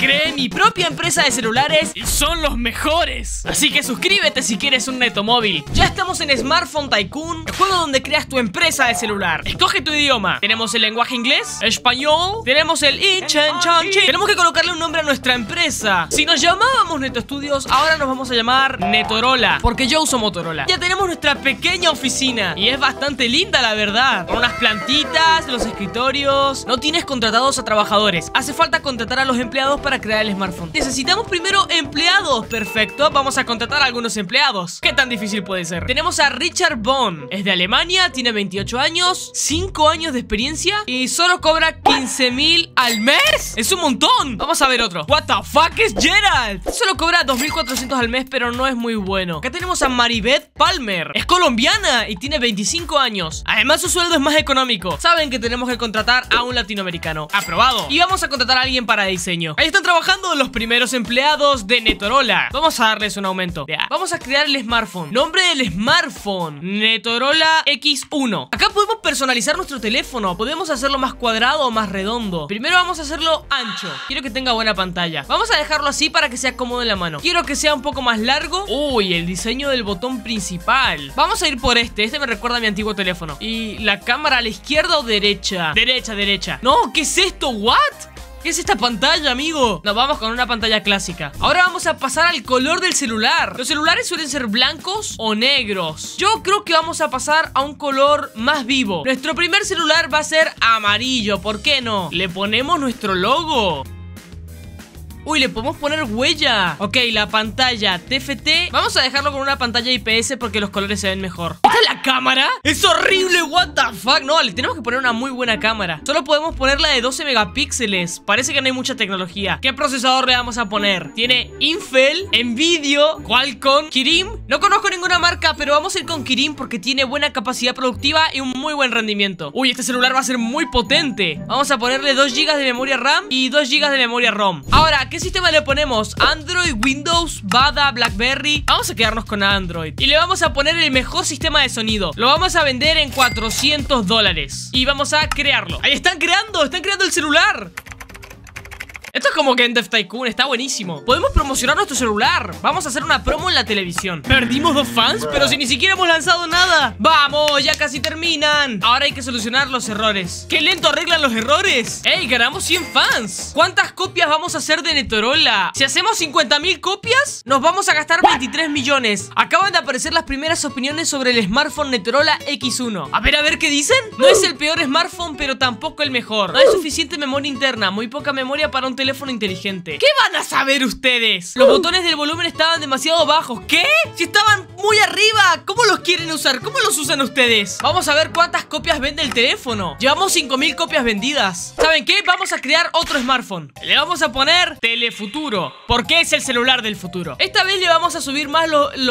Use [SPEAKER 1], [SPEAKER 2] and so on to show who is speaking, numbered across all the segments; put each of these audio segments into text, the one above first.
[SPEAKER 1] Creé mi propia empresa de celulares y son los mejores. Así que suscríbete si quieres un netomóvil. Ya estamos en Smartphone Tycoon, el juego donde creas tu empresa de celular. Escoge tu idioma. Tenemos el lenguaje inglés, español, tenemos el tenemos que colocarle un nombre a nuestra empresa. Si nos llamábamos Neto Studios, ahora nos vamos a llamar Netorola, porque yo uso Motorola. Ya tenemos nuestra pequeña oficina y es bastante linda, la verdad, con unas plantitas, los escritorios. No tienes contratados a trabajadores, hace falta contratar a los empleados para crear el smartphone. Necesitamos primero empleados. Perfecto, vamos a contratar a algunos empleados. ¿Qué tan difícil puede ser? Tenemos a Richard Bond, es de Alemania, tiene 28 años, 5 años de experiencia y solo cobra 15.000 al mes. Es un montón. Vamos a ver otro. What the fuck es Gerald? Solo cobra 2.400 al mes, pero no es muy bueno. Acá tenemos a Maribeth Palmer, es colombiana y tiene 25 años. Además su sueldo es más económico. Saben que tenemos que contratar a un latinoamericano. Aprobado. Y vamos a contratar a alguien para diseño. Ahí están trabajando los primeros empleados de Netorola. Vamos a darles un aumento. Vamos a crear el smartphone. Nombre del smartphone: Netorola X1. Acá podemos personalizar nuestro teléfono. Podemos hacerlo más cuadrado o más redondo. Primero vamos a hacerlo ancho. Quiero que tenga buena pantalla. Vamos a dejarlo así para que sea cómodo en la mano. Quiero que sea un poco más largo. Uy, el diseño del botón principal. Vamos a ir por este. Este me recuerda a mi antiguo teléfono. ¿Y la cámara a la izquierda o derecha? Derecha. No, ¿qué es esto? ¿What? ¿Qué es esta pantalla, amigo? Nos vamos con una pantalla clásica. Ahora vamos a pasar al color del celular. Los celulares suelen ser blancos o negros. Yo creo que vamos a pasar a un color más vivo. Nuestro primer celular va a ser amarillo. ¿Por qué no? Le ponemos nuestro logo. Uy, le podemos poner huella. Ok, la pantalla TFT. Vamos a dejarlo con una pantalla IPS porque los colores se ven mejor. ¿Esta es la cámara? ¡Es horrible! What the fuck. No, le tenemos que poner una muy buena cámara. Solo podemos ponerla de 12 megapíxeles. Parece que no hay mucha tecnología. ¿Qué procesador le vamos a poner? Tiene Intel, Nvidia, Qualcomm, Kirin. No conozco ninguna marca, pero vamos a ir con Kirin porque tiene buena capacidad productiva y un muy buen rendimiento. Uy, este celular va a ser muy potente. Vamos a ponerle 2 GB de memoria RAM y 2 GB de memoria ROM. Ahora, ¿qué sistema le ponemos? Android, Windows, Bada, BlackBerry. Vamos a quedarnos con Android. Y le vamos a poner el mejor sistema de sonido. Lo vamos a vender en $400. Y vamos a crearlo. Ahí están creando el celular. Esto es como Game Dev Tycoon, está buenísimo. Podemos promocionar nuestro celular. Vamos a hacer una promo en la televisión. Perdimos 2 fans, pero si ni siquiera hemos lanzado nada. Vamos, ya casi terminan. Ahora hay que solucionar los errores. ¡Qué lento arreglan los errores! ¡Ey, ganamos 100 fans! ¿Cuántas copias vamos a hacer de Netorola? Si hacemos 50.000 copias, nos vamos a gastar 23 millones. Acaban de aparecer las primeras opiniones sobre el smartphone Netorola X1. A ver qué dicen. No es el peor smartphone, pero tampoco el mejor. No hay suficiente memoria interna, muy poca memoria para un teléfono inteligente. ¿Qué van a saber ustedes? Los botones del volumen estaban demasiado bajos. ¿Qué? Si estaban muy arriba. ¿Cómo los quieren usar? ¿Cómo los usan ustedes? Vamos a ver cuántas copias vende el teléfono. Llevamos 5.000 copias vendidas. ¿Saben qué? Vamos a crear otro smartphone. Le vamos a poner Telefuturo, porque es el celular del futuro. Esta vez le vamos a subir más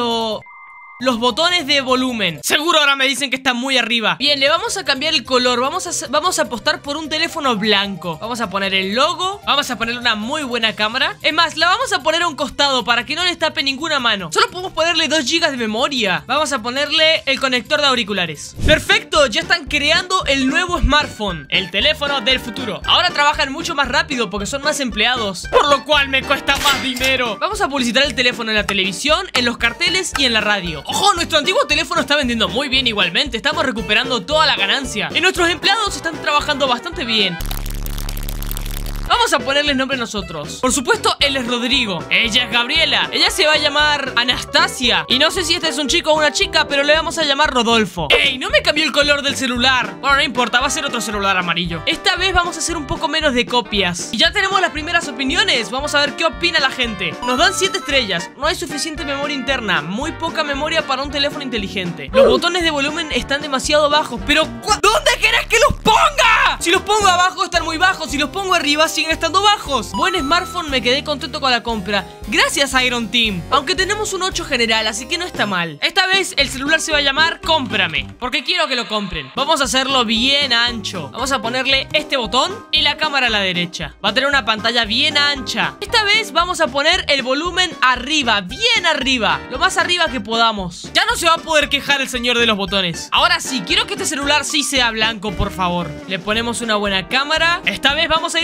[SPEAKER 1] los botones de volumen. Seguro ahora me dicen que está muy arriba. Bien, le vamos a cambiar el color. Vamos a apostar por un teléfono blanco. Vamos a poner el logo. Vamos a ponerle una muy buena cámara. Es más, la vamos a poner a un costado para que no le tape ninguna mano. Solo podemos ponerle 2 GB de memoria. Vamos a ponerle el conector de auriculares. Perfecto, ya están creando el nuevo smartphone, el teléfono del futuro. Ahora trabajan mucho más rápido porque son más empleados, por lo cual me cuesta más dinero. Vamos a publicitar el teléfono en la televisión, en los carteles y en la radio. ¡Ojo! Nuestro antiguo teléfono está vendiendo muy bien igualmente. Estamos recuperando toda la ganancia. Y nuestros empleados están trabajando bastante bien. Vamos a ponerles nombre nosotros. Por supuesto, él es Rodrigo. Ella es Gabriela. Ella se va a llamar Anastasia. Y no sé si este es un chico o una chica, pero le vamos a llamar Rodolfo. ¡Ey! No me cambió el color del celular. Bueno, no importa, va a ser otro celular amarillo. Esta vez vamos a hacer un poco menos de copias. Y ya tenemos las primeras opiniones. Vamos a ver qué opina la gente. Nos dan 7 estrellas. No hay suficiente memoria interna. Muy poca memoria para un teléfono inteligente. Los botones de volumen están demasiado bajos. Pero, ¿dónde querés que los ponga? Si los pongo abajo están muy bajos. Si los pongo arriba siguen estando bajos. Buen smartphone, me quedé contento con la compra. Gracias, Iron Team. Aunque tenemos un 8 general, así que no está mal. Esta vez el celular se va a llamar Cómprame, porque quiero que lo compren. Vamos a hacerlo bien ancho. Vamos a ponerle este botón y la cámara a la derecha. Va a tener una pantalla bien ancha. Esta vez vamos a poner el volumen arriba, bien arriba, lo más arriba que podamos. Ya no se va a poder quejar el señor de los botones. Ahora sí, quiero que este celular sí sea blanco, por favor. Le ponemos una buena cámara. Esta vez vamos a ir con Exynos.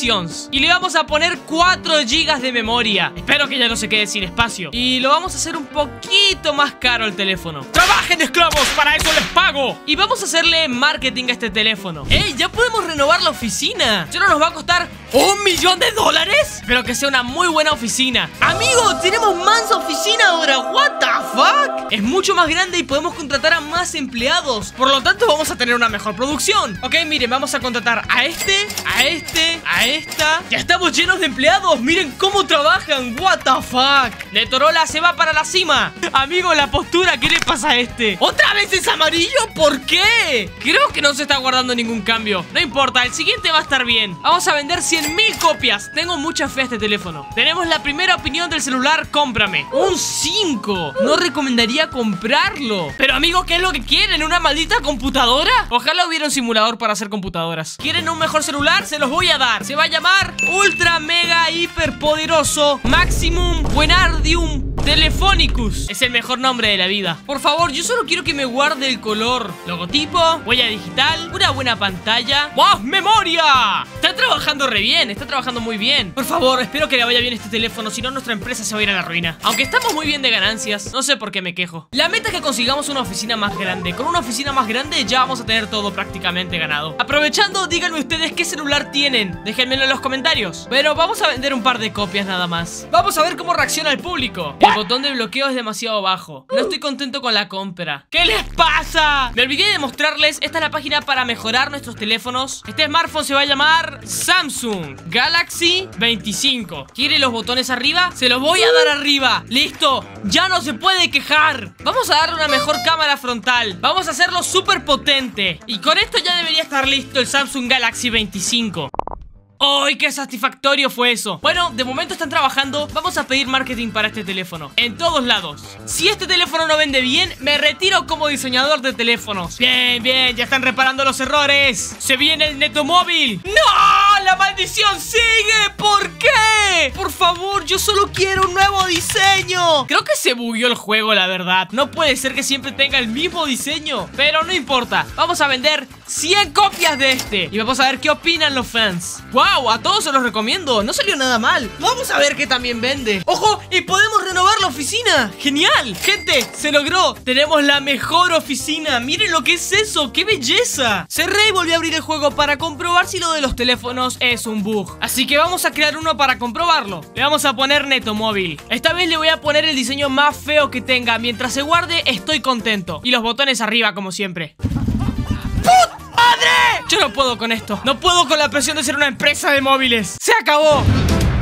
[SPEAKER 1] maldiciones. Y le vamos a poner 4 GB de memoria. Espero que ya no se quede sin espacio. Y lo vamos a hacer un poquito más caro el teléfono. ¡Trabajen, esclavos! ¡Para eso les pago! Y vamos a hacerle marketing a este teléfono. ¡Ey! ¡Ya podemos renovar la oficina! ¿Ya no nos va a costar $1 millón? Espero que sea una muy buena oficina. Amigo, tenemos más oficina ahora. ¿What the fuck? Es mucho más grande y podemos contratar a más empleados. Por lo tanto, vamos a tener una mejor producción. Ok, miren, vamos a contratar a este, a esta. Ya estamos llenos de empleados. Miren cómo trabajan. What the fuck. Netorola se va para la cima. Amigo, la postura, ¿qué le pasa a este? ¿Otra vez es amarillo? ¿Por qué? Creo que no se está guardando ningún cambio. No importa, el siguiente va a estar bien. Vamos a vender 100.000 copias. Tengo mucha fe a este teléfono. Tenemos la primera opinión del celular. Cómprame. Un 5. No recomendaría comprarlo. Pero amigo, ¿qué es lo que quieren? ¿Una maldita computadora? Ojalá hubiera un simulador para hacer computadoras. ¿Quieren un mejor celular? Se los voy a dar. Se va a llamar Ultra Mega Hiper Poderoso Maximum Buenardium Telefonicus. Es el mejor nombre de la vida. Por favor, yo solo quiero que me guarde el color. Logotipo, huella digital, una buena pantalla. ¡Wow! ¡Memoria! Está trabajando re bien, está trabajando muy bien. Por favor, espero que le vaya bien este teléfono. Si no, nuestra empresa se va a ir a la ruina. Aunque estamos muy bien de ganancias, no sé por qué me quejo. La meta es que consigamos una oficina más grande. Con una oficina más grande ya vamos a tener todo prácticamente ganado. Aprovechando, díganme ustedes qué celular tienen. Déjenmelo en los comentarios. Pero vamos a vender un par de copias nada más. Vamos a ver cómo reacciona el público. El botón de bloqueo es demasiado bajo. No estoy contento con la compra. ¿Qué les pasa? Me olvidé de mostrarles. Esta es la página para mejorar nuestros teléfonos. Este smartphone se va a llamar Samsung Galaxy 25. ¿Quiere los botones arriba? Se los voy a dar arriba. Listo, ya no se puede quejar. Vamos a darle una mejor cámara frontal. Vamos a hacerlo súper potente. Y con esto ya debería estar listo el Samsung Galaxy 25. ¡Ay, qué satisfactorio fue eso! Bueno, de momento están trabajando. Vamos a pedir marketing para este teléfono en todos lados. Si este teléfono no vende bien, me retiro como diseñador de teléfonos. Bien, bien, ya están reparando los errores. ¡Se viene el Netomóvil! ¡No! ¡La maldición sigue! ¿Por qué? Por favor, yo solo quiero un nuevo diseño. Creo que se bugueó el juego, la verdad. No puede ser que siempre tenga el mismo diseño. Pero no importa, vamos a vender 100 copias de este y vamos a ver qué opinan los fans. ¡Wow! A todos se los recomiendo, no salió nada mal. Vamos a ver qué también vende. ¡Ojo! Y podemos renovar la oficina. ¡Genial! Gente, se logró. Tenemos la mejor oficina. Miren lo que es eso, ¡qué belleza! Cerré y volví a abrir el juego para comprobar si lo de los teléfonos es un bug. Así que vamos a crear uno para comprobarlo. Le vamos a poner Netomóvil. Esta vez le voy a poner el diseño más feo que tenga. Mientras se guarde, estoy contento. Y los botones arriba como siempre. ¡Puta madre! Yo no puedo con esto. No puedo con la presión de ser una empresa de móviles. ¡Se acabó!